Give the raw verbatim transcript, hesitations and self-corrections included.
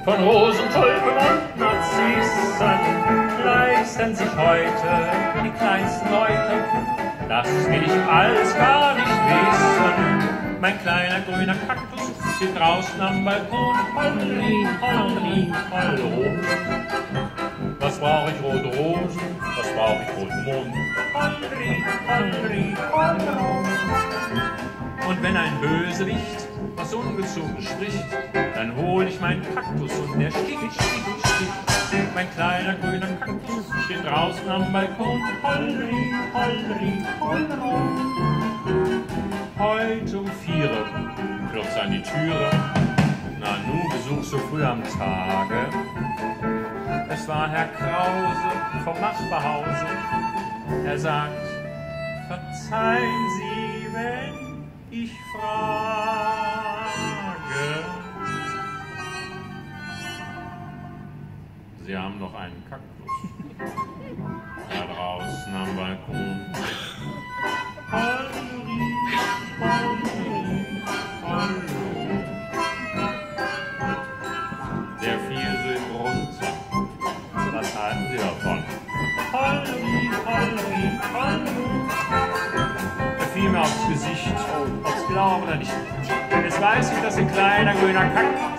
von Rosentulpen und Narzissen leisten sich heute die kleinsten Leute. Das will ich alles gar nicht wissen. Mein kleiner grüner Kaktus steht draußen am Balkon. Holli, holli, hallo. Was brauch ich, rote Rosen? Was brauch ich, roten Mond? Holli, holli, hallo. Und wenn ein Bösewicht was ungezogen spricht, dann hol ich meinen Kaktus und der sticht, sticht, sticht. Mein kleiner grüner Kaktus steht draußen am Balkon. Holli, holli, hallo. Heute um vier klopft's an die Türe. Na nu, Besuch so früh am Tage. Es war Herr Krause vom Nachbarhause. Er sagt, verzeihen Sie, wenn ich frage. Sie haben noch einen Kaktus da draußen am Balkon. Holli, holli, hallo. Der fiel so im Runter. Was halten Sie davon? Holli, holli, hallo. Er fiel mir aufs Gesicht, ob's glauben oder nicht. Denn jetzt weiß ich, dass ein kleiner grüner Kaktus